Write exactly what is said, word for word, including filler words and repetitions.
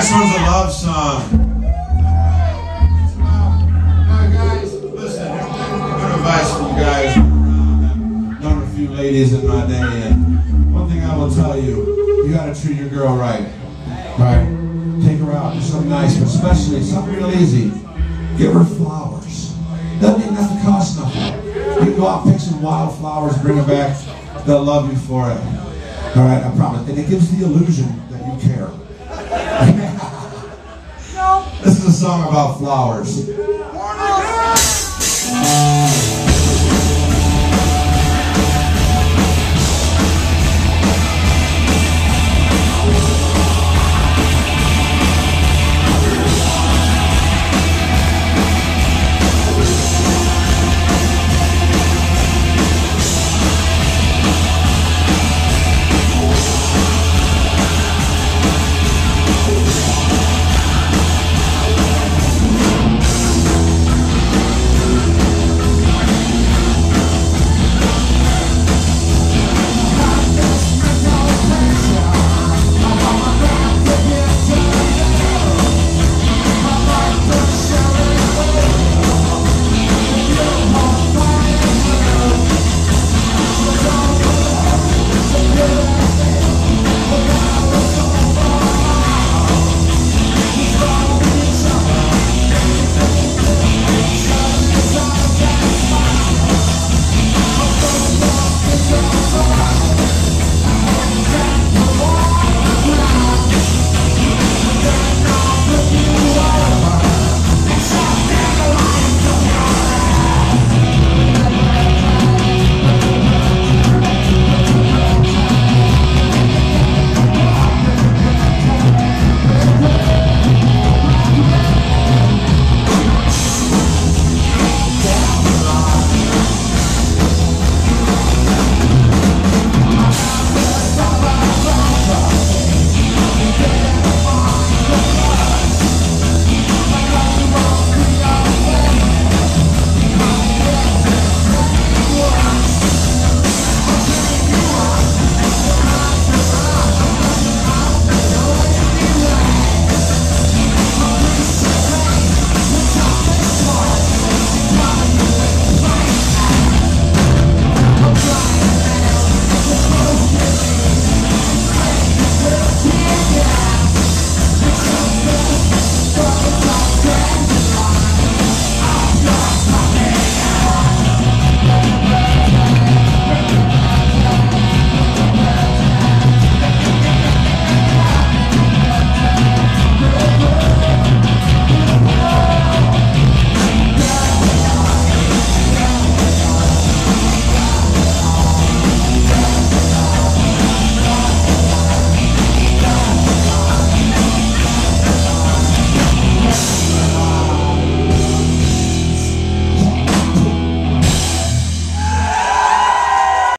next one's a love song. Now, guys, listen, here's good advice for you guys. I've known a few ladies in my day, and one thing I will tell you, you gotta treat your girl right. Right? Take her out, do something nice, but especially something real easy. Give her flowers. Doesn't even have to cost nothing. You can go out and pick some wild flowers, bring them back. They'll love you for it. All right, I promise. And it gives the illusion that you care. This is a song about flowers.